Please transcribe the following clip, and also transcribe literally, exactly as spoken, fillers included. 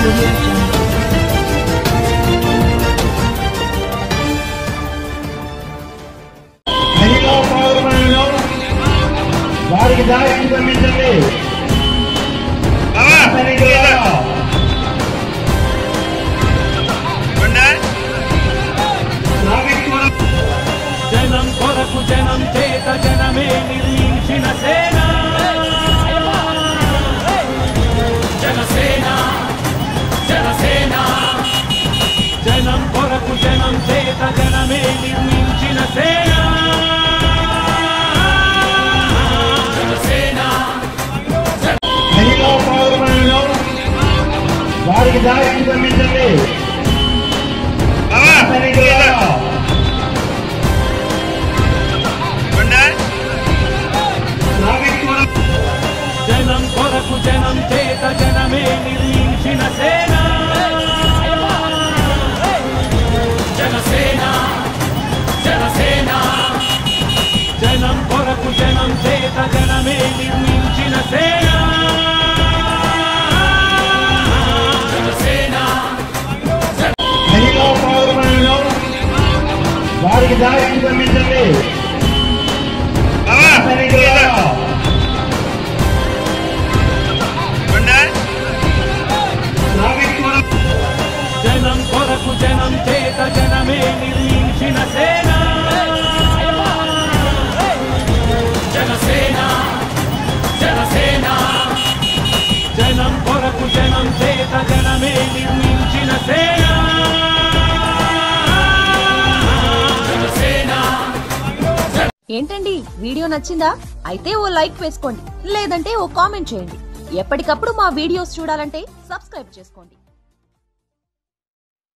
వారికి దారి పంపించండి. జనం కొరకు జనం చేత జనమే నిర్మించిన సేన జనసేన జనసేన జనం కొరకు జనం చేత జనమే నిర్మించిన సేన జనసేన వారికి దారి పంపించండి. జనం కొరకు జనం చేత జనమే నిర్మించిన సేన జనసేన జనసేన జనం కొరకు జనం చేత జనమే నిర్మించిన సేన జనసేన వారికి దారి పంపించండి. జనం కొరకు జనం చేత జనమే నిర్మించిన సేన జనసేన జనసేన జనం కొరకు జనం చేత జనమే నిర్మించిన సేన జనసేన. ఏంటండి వీడియో నచ్చిందా? అయితే ఓ లైక్ వేసుకోండి, లేదంటే ఓ కామెంట్ చేయండి. ఎప్పటికప్పుడు మా వీడియోస్ చూడాలంటే సబ్స్క్రైబ్ చేసుకోండి.